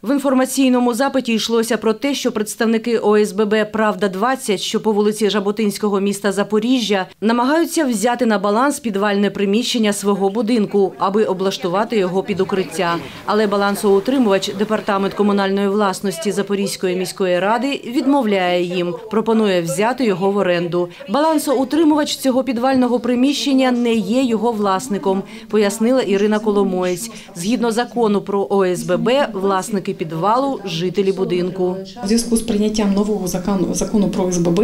В інформаційному запиті йшлося про те, що представники ОСББ «Правда-20», що по вулиці Жаботинського міста Запоріжжя, намагаються взяти на баланс підвальне приміщення свого будинку, аби облаштувати його під укриття. Але балансоутримувач Департамент комунальної власності Запорізької міської ради відмовляє їм, пропонує взяти його в оренду. Балансоутримувач цього підвального приміщення не є його власником, пояснила Ірина Коломоєць. Згідно закону про ОСББ, власники підвалу – жителі будинку. У зв'язку з прийняттям нового закону про ОСББ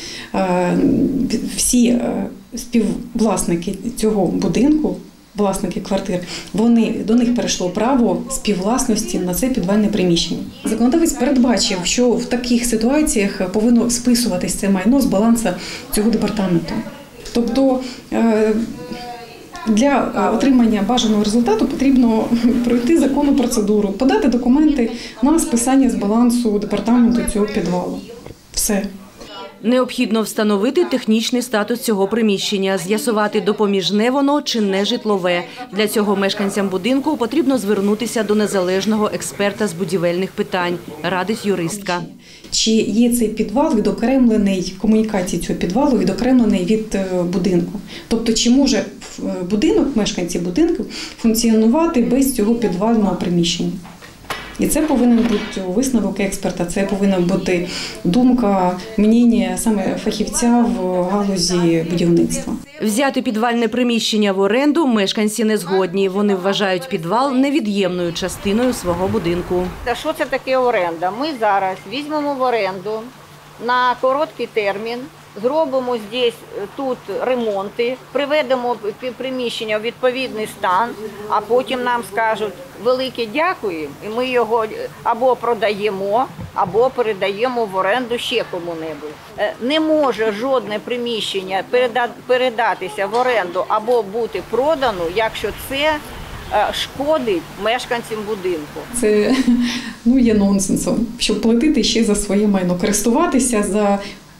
всі співвласники цього будинку, власники квартир, до них перейшло право співвласності на це підвальне приміщення. Законодавець передбачив, що в таких ситуаціях повинно списуватись це майно з балансу цього департаменту. Тобто для отримання бажаного результату потрібно пройти законну процедуру, подати документи на списання з балансу департаменту цього підвалу. Все. Необхідно встановити технічний статус цього приміщення, з'ясувати, допоміжне воно чи не житлове. Для цього мешканцям будинку потрібно звернутися до незалежного експерта з будівельних питань, радить юристка. Чи є цей підвал відокремлений, комунікації цього підвалу відокремлений від будинку? Тобто, чи може будинок, мешканці будинку функціонувати без цього підвального приміщення? І це повинен бути висновок експерта, це повинна бути думка, мнення саме фахівця в галузі будівництва. Взяти підвальне приміщення в оренду мешканці не згодні. Вони вважають підвал невід'ємною частиною свого будинку. Що це таке оренда? Ми зараз візьмемо в оренду на короткий термін, зробимо тут ремонти, приведемо приміщення в відповідний стан, а потім нам скажуть велике дякую, і ми його або продаємо, або передаємо в оренду ще кому-небудь. Не може жодне приміщення передатися в оренду або бути продано, якщо це шкодить мешканцям будинку. Це є нонсенсом, щоб платити ще за своє майно, користуватися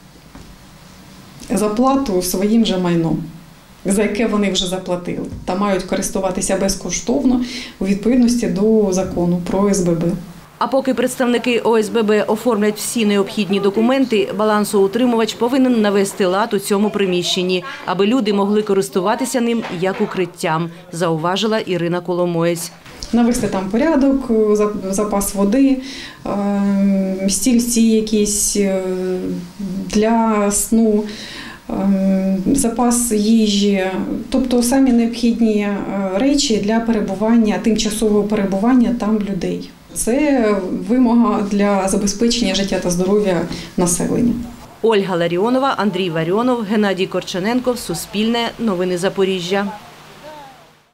за плату своїм же майном, за яке вони вже заплатили, та мають користуватися безкоштовно у відповідності до закону про ОСББ. А поки представники ОСББ оформлять всі необхідні документи, балансоутримувач повинен навести лад у цьому приміщенні, аби люди могли користуватися ним як укриттям, зауважила Ірина Коломоєць. Навести там порядок, запас води, стільці якісь для сну, запас їжі, тобто самі необхідні речі для тимчасового перебування там людей. Це вимога для забезпечення життя та здоров'я населення. Ольга Ларіонова, Андрій Варіонов, Геннадій Корчененко, Суспільне, Новини Запоріжжя.